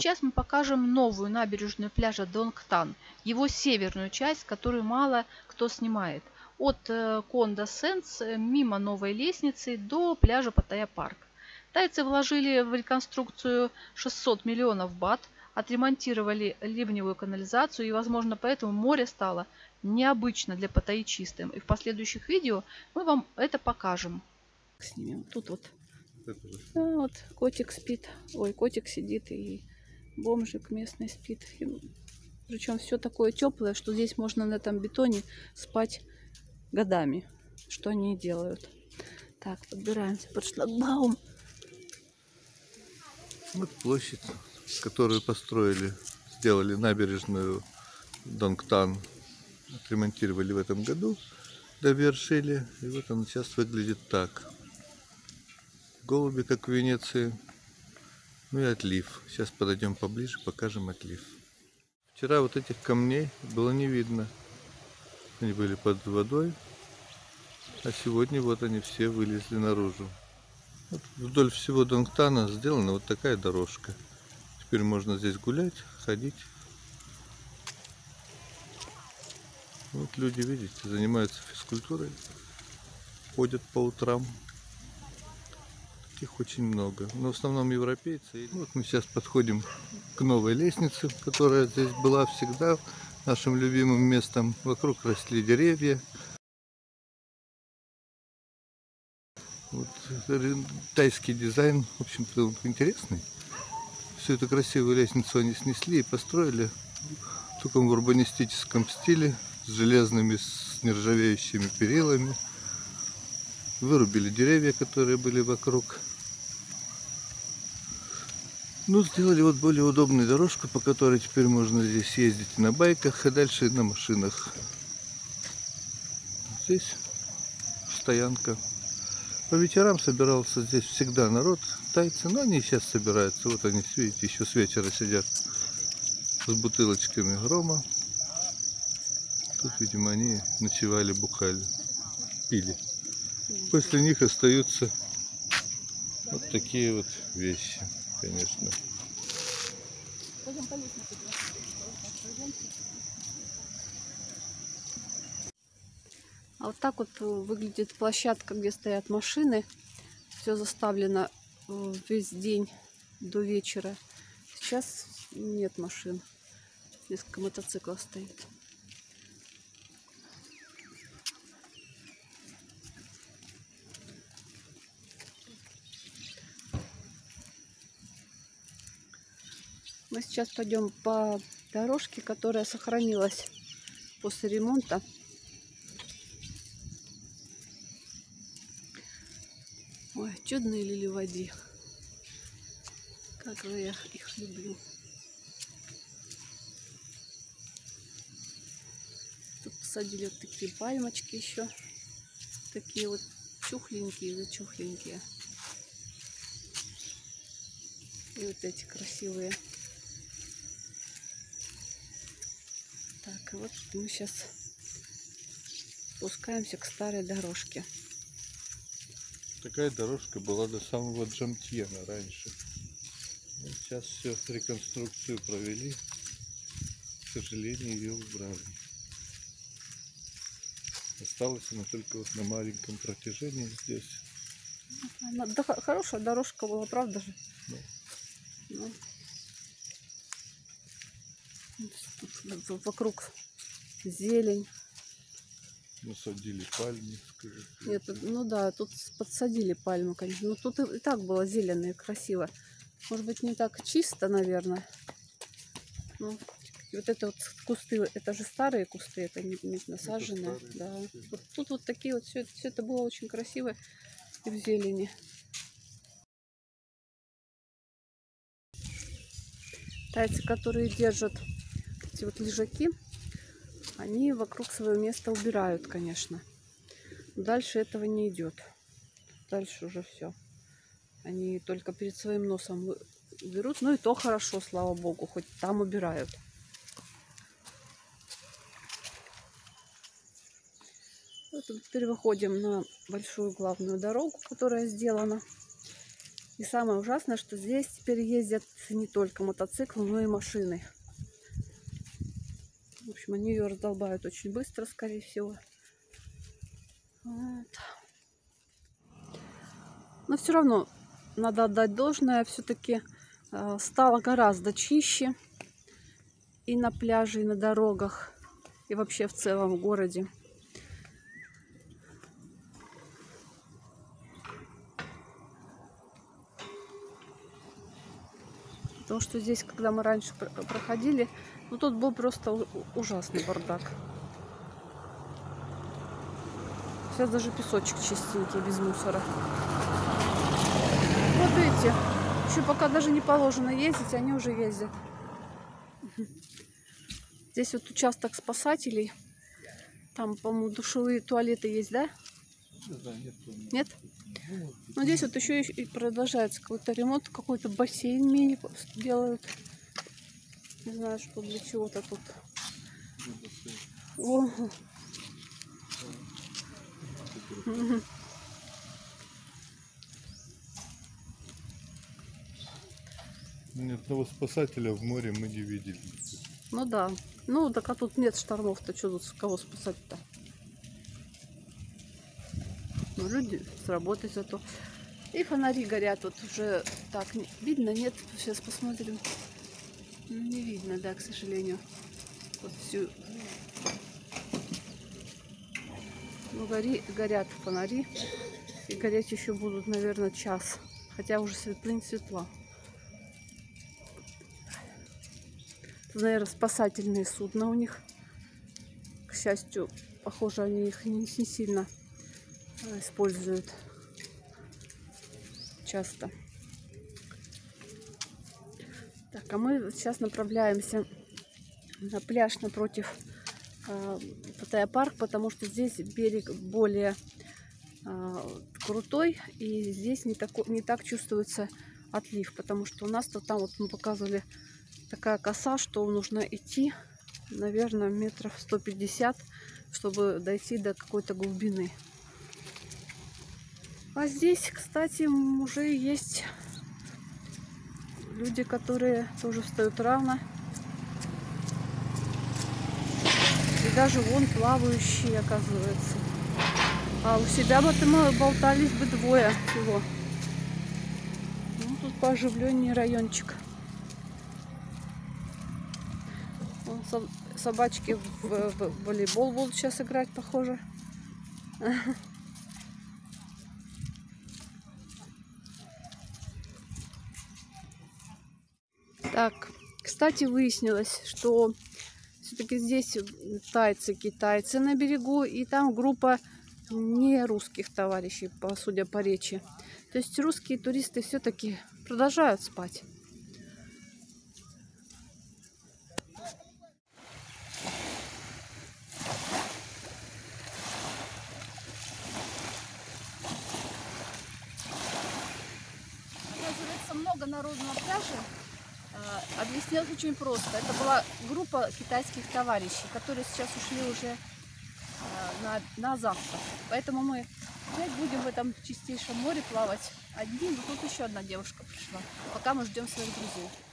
сейчас мы покажем новую набережную пляжа Донгтан, его северную часть, которую мало кто снимает. От Конда Сенс мимо новой лестницы до пляжа Паттайя Парк. Тайцы вложили в реконструкцию 600 миллионов бат, отремонтировали ливневую канализацию, и, возможно, поэтому море стало необычно для Паттайи чистым. И в последующих видео мы вам это покажем. Снимем. Тут вот. Вот котик спит. Ой, котик сидит, и бомжик местный спит. Причем все такое теплое, что здесь можно на этом бетоне спать годами. Что они и делают. Так, подбираемся под шлагбаум. Вот площадь, которую построили, сделали набережную Донгтан, отремонтировали в этом году, довершили. И вот она сейчас выглядит так. Голуби, как в Венеции. Ну и отлив. Сейчас подойдем поближе, покажем отлив. Вчера вот этих камней было не видно. Они были под водой. А сегодня вот они все вылезли наружу. Вот вдоль всего Донгтана сделана вот такая дорожка. Теперь можно здесь гулять, ходить. Вот люди, видите, занимаются физкультурой. Ходят по утрам. Их очень много, но в основном европейцы. Вот мы сейчас подходим к новой лестнице, которая здесь была всегда нашим любимым местом. Вокруг росли деревья. Вот, тайский дизайн, в общем-то, интересный. Всю эту красивую лестницу они снесли и построили в таком урбанистическом стиле, с железными, с нержавеющими перилами. Вырубили деревья, которые были вокруг. Ну, сделали вот более удобную дорожку, по которой теперь можно здесь ездить на байках, а дальше на машинах. Здесь стоянка. По вечерам собирался здесь всегда народ, тайцы, но они сейчас собираются. Вот они, видите, еще с вечера сидят с бутылочками рома. Тут, видимо, они ночевали, бухали, пили. После них остаются вот такие вот вещи, конечно. А вот так вот выглядит площадка, где стоят машины. Все заставлено весь день до вечера. Сейчас нет машин. Несколько мотоциклов стоит. Мы сейчас пойдем по дорожке, которая сохранилась после ремонта. Ой, чудные лилии-води. Как же я их люблю. Тут посадили вот такие пальмочки еще. Такие вот чухленькие. И вот эти красивые. Так, и вот мы сейчас спускаемся к старой дорожке. Такая дорожка была до самого Джамтьена раньше. Вот сейчас все реконструкцию провели. К сожалению, ее убрали. Осталась она только вот на маленьком протяжении здесь. Да, хорошая дорожка была, правда же? Да. Ну. Тут вокруг зелень. Насадили пальмы, скажи. Нет, ну да, тут подсадили пальму, конечно. Но тут и так было зелено и красиво. Может быть, не так чисто, наверное. Ну, вот это вот кусты, это же старые кусты, это не насаженные. Это да. Вот тут вот такие вот, все это было очень красиво и в зелени. Тайцы, которые держат эти вот лежаки, они вокруг своего места убирают, конечно. Дальше этого не идет. Дальше уже все. Они только перед своим носом уберут. Ну и то хорошо, слава богу, хоть там убирают. Вот теперь выходим на большую главную дорогу, которая сделана. И самое ужасное, что здесь теперь ездят не только мотоциклы, но и машины. В общем, они ее раздолбают очень быстро, скорее всего. Вот. Но все равно надо отдать должное. Все-таки стало гораздо чище и на пляже, и на дорогах, и вообще в целом в городе. Потому что здесь, когда мы раньше проходили, ну тут был просто ужасный бардак. Сейчас даже песочек чистенький, без мусора. Вот видите, еще пока даже не положено ездить, они уже ездят. Здесь вот участок спасателей. Там, по-моему, душевые туалеты есть, да? Нет? Ну, здесь вот еще и продолжается какой-то ремонт, какой-то бассейн мини делают. Не знаю, что для чего-то тут. О. Ни одного спасателя в море мы не видели. Ну да. Ну, так а тут нет штормов-то, что тут кого спасать-то? Ну, люди с работы зато. И фонари горят вот уже так. Видно, нет? Сейчас посмотрим. Ну, не видно, да, к сожалению. Вот всю. Ну, горят фонари. И гореть еще будут, наверное, час. Хотя уже светла. Это, наверное, спасательные судна у них. К счастью, похоже, они их не сильно используют часто. Так, а мы сейчас направляемся на пляж напротив Паттайя-парк, потому что здесь берег более крутой, и здесь не так чувствуется отлив, потому что у нас-то там, вот мы показывали, такая коса, что нужно идти, наверное, метров 150, чтобы дойти до какой-то глубины. А здесь, кстати, уже есть люди, которые тоже встают рано. И даже вон плавающие, оказывается. А у себя бы мы болтались бы двое всего. Ну, тут пооживленнее райончик. Вон собачки в волейбол будут сейчас играть, похоже. Так, кстати, выяснилось, что все-таки здесь тайцы, китайцы на берегу, и там группа не русских товарищей, судя по речи. То есть русские туристы все-таки продолжают спать. Оказывается, много народу на пляже. Объяснялось очень просто. Это была группа китайских товарищей, которые сейчас ушли уже на завтрак. Поэтому мы опять будем в этом чистейшем море плавать одни. Но тут еще одна девушка пришла. Пока мы ждем своих друзей.